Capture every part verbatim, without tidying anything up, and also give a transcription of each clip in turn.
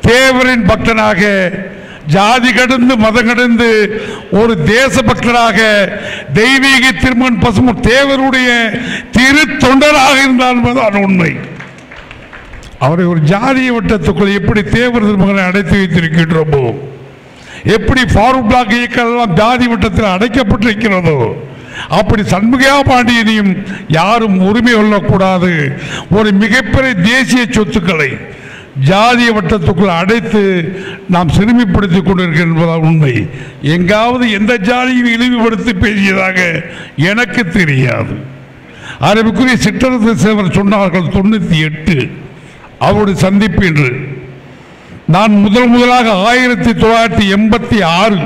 தேவரின் பக்தனாக, ஜாதி கடந்து மதம் கடந்து ஒரு தேச பக்தராக, தெய்வீக திருமகன் பசும்பொன் தேவருடைய திரு தொண்டராக இருந்தால் என்பதுதான் உண்மை. அவரை ஒரு ஜாதிய வட்டத்துக்குள் எப்படி தேவர் திருமகனை அடைத்து வைத்திருக்கின்றோமோ, எப்படி ஃபாரூக் பிளாக் இயக்கம் எல்லாம் ஜாதி வட்டத்தில் அடைக்கப்பட்டிருக்கிறதோ, அப்படி சண்முகையா பாண்டியனையும் யாரும் உரிமை கொள்ளக்கூடாது. ஒரு மிகப்பெரிய தேசிய சொத்துக்களை ஜாதிய வட்டத்துக்குள் அடைத்து நாம் சிறுமிப்படுத்திக் கொண்டிருக்கின்றதால் உண்மை. எங்காவது எந்த ஜாதியும் இழிவுபடுத்தி பேசியதாக எனக்கு தெரியாது. அரபுக்குரிய சிற்றரசு சேவர் சொன்னார்கள் தொண்ணூத்தி எட்டு அவருடைய சந்திப்பு என்று. நான் முதல் முதலாக ஆயிரத்தி தொள்ளாயிரத்தி எண்பத்தி ஆறு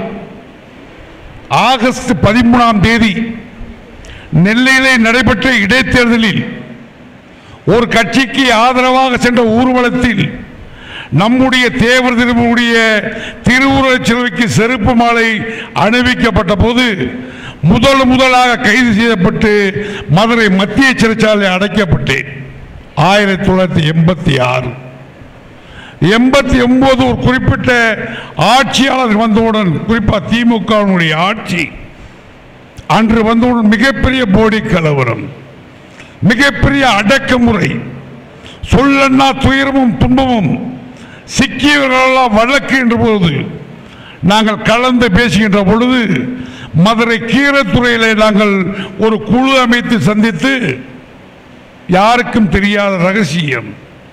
ஆகஸ்ட் பதிமூணாம் தேதி நெல்லையிலே நடைபெற்ற இடைத்தேர்தலில் ஒரு கட்சிக்கு ஆதரவாக சென்ற ஊர்வலத்தில் நம்முடைய தேவர் திருமுடைய திருவுருவச் சிலைக்கு செருப்பு மாலை அணிவிக்கப்பட்ட போது முதல் முதலாக கைது செய்யப்பட்டு மதுரை மத்திய சிறைச்சாலை அடைக்கப்பட்டேன். ஆயிரத்தி தொள்ளாயிரத்தி எண்பத்தி ஆறு எண்பத்தி ஒன்பது ஒரு குறிப்பிட்ட ஆட்சியாளர் வந்தவுடன், குறிப்பாக திமுகவினுடைய ஆட்சி அன்று வந்தவுடன் மிகப்பெரிய போடி கலவரம், மிகப்பெரிய அடக்குமுறை, சொல்லன்னா துயரமும் துன்பமும், சிக்கியவர்களெல்லாம் வழக்கு என்ற போது நாங்கள் கலந்து பேசுகின்ற பொழுது மதுரை கீரத்துறையிலே நாங்கள் ஒரு குழு அமைத்து சந்தித்து, யாருக்கும் தெரியாத ரகசியம்,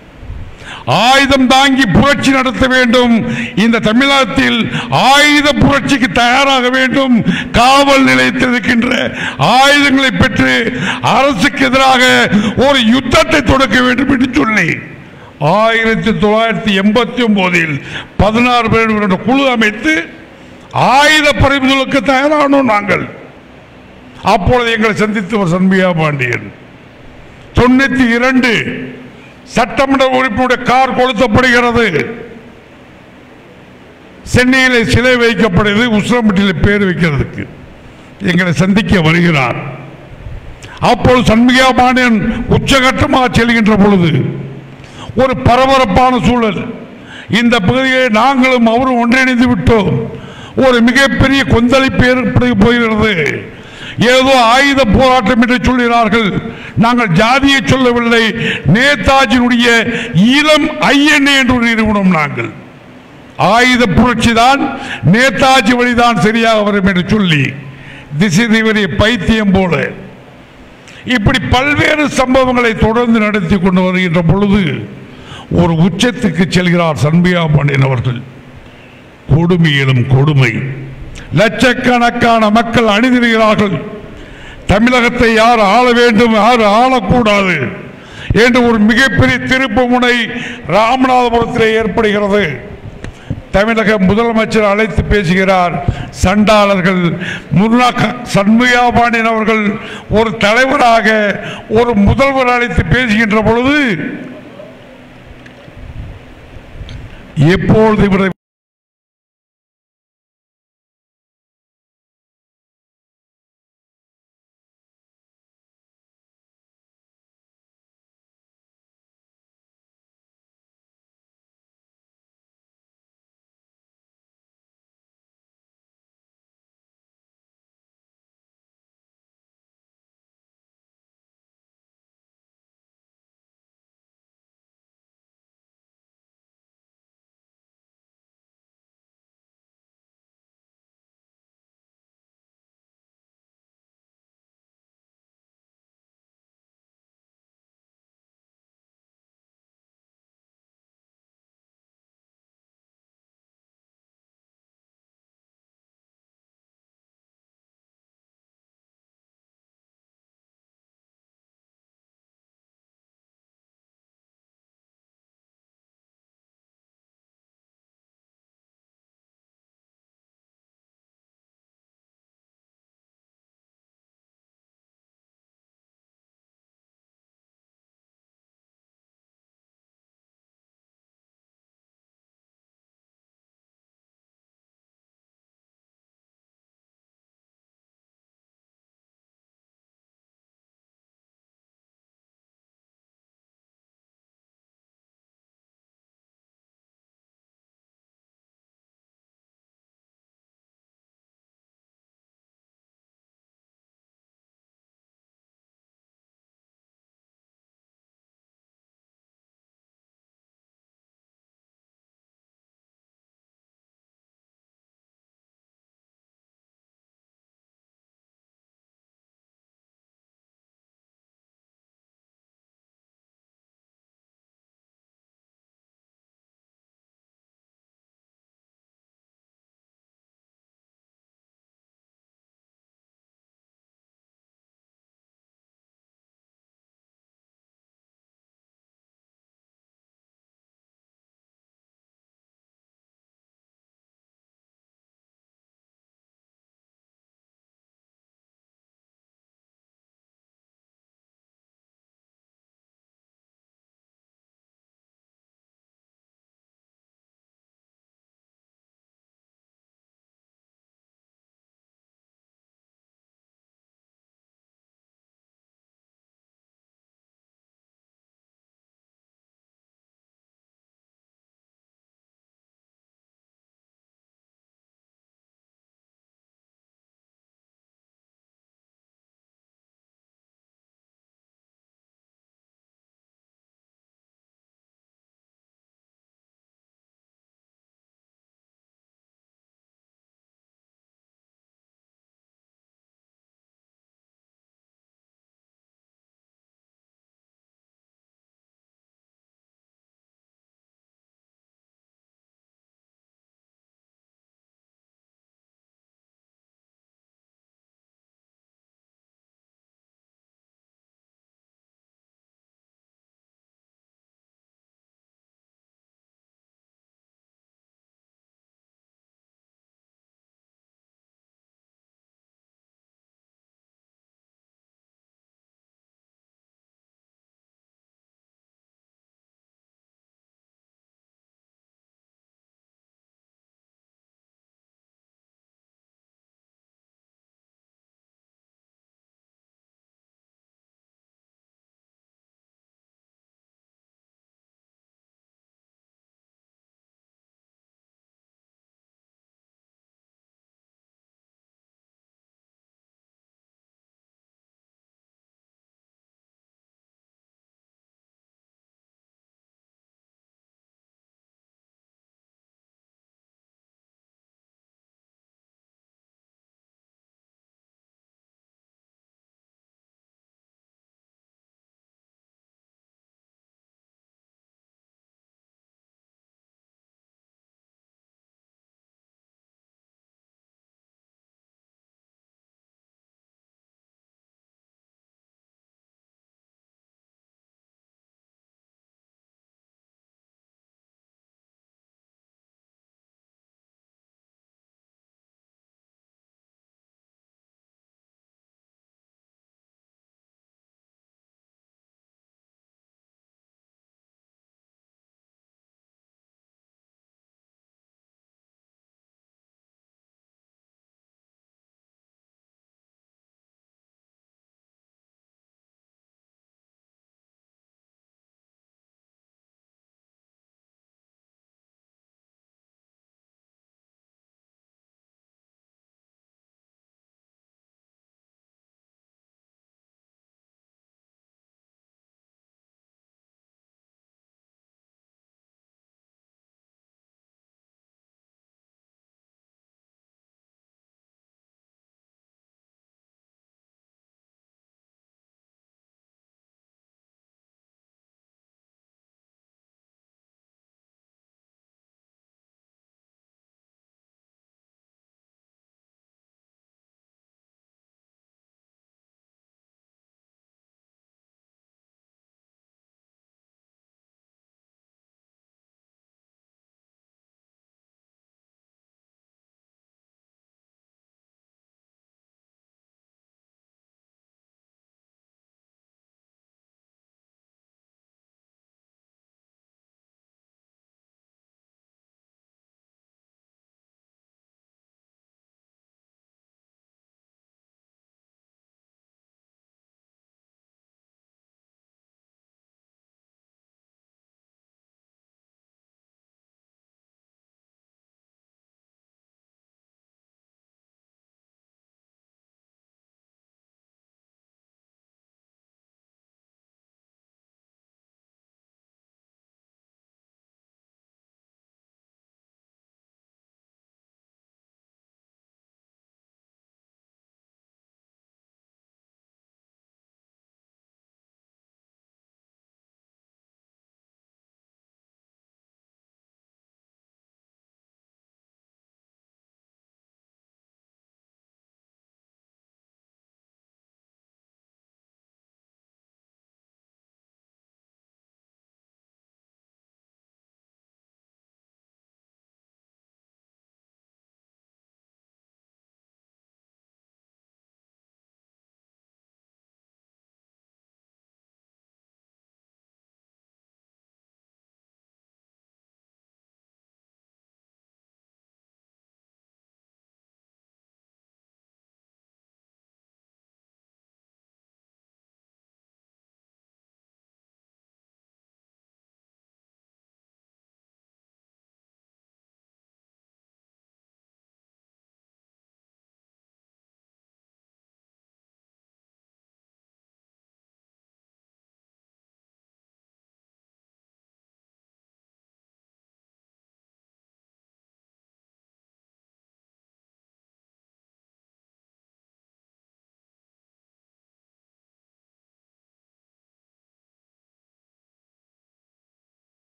ஆயுதம் தாங்கி புரட்சி நடத்த வேண்டும், இந்த தமிழகத்தில் ஆயுத புரட்சிக்கு தயாராக வேண்டும், காவல் நிலையத்தில் இருக்கின்ற ஆயுதங்களை பெற்று அரசுக்கு எதிராக ஒரு யுத்தத்தை தொடக்க வேண்டும் என்று சொல்லி ஆயிரத்தி தொள்ளாயிரத்தி எண்பத்தி ஒன்பதில் பதினாறு பேர் குழு அமைத்து ஆயுத பறிமுதலுக்கு தயாரானோம் நாங்கள். அப்பொழுது எங்களை சந்தித்தவர் சண்முகையா பாண்டியன். தொண்ணூத்தி இரண்டு சட்டமன்ற உறுப்பினருடைய கார் கொளுத்தப்படுகிறது, சென்னையில் சிலை வைக்கப்படுகிறது, உசிலம்பட்டியில் பேர் வைக்கிறதுக்கு எங்களை சந்திக்க வருகிறார். அப்பொழுது சண்முகையா பாண்டியன் உச்சகட்டமாக செல்கின்ற பொழுது ஒரு பரபரப்பான சூழல். இந்த பகுதியை நாங்களும் அவரும் ஒன்றிணைந்து விட்டோம். ஒரு மிகப்பெரிய கொந்தளிப்பு ஏற்பட போகிறது. ஏதோ ஆயுத போராட்டம் என்று சொல்கிறார்கள். நாங்கள் ஜாதியை சொல்லவில்லை, நேதாஜியினுடைய இளம் ஐஎன்ஏ என்ற ஒரு நிறுவனம். நாங்கள் ஆயுத புரட்சி தான், நேதாஜி வழிதான் சரியாக வரும் என்று சொல்லி திசை தீவிர பைத்தியம் போல இப்படி பல்வேறு சம்பவங்களை தொடர்ந்து நடத்தி கொண்டு வருகின்ற பொழுது ஒரு உச்சத்துக்கு செல்கிறார் சண்முகையா பாண்டியன் அவர்கள். கொடுமையிலும் கொடுமை, லட்சக்கணக்கான மக்கள் அணிதிருக்கிறார்கள். தமிழகத்தை யார் ஆள வேண்டும், யார் ஆளக்கூடாது என்று ஒரு மிகப்பெரிய திருப்பு முனை ராமநாதபுரத்தில் ஏற்படுகிறது. தமிழக முதலமைச்சர் அழைத்து பேசுகிறார். சண்டாளர்கள் சண்முகையா பாண்டியன் அவர்கள் ஒரு தலைவராக ஒரு முதல்வர் அழைத்து பேசுகின்ற பொழுது எப்பொழுது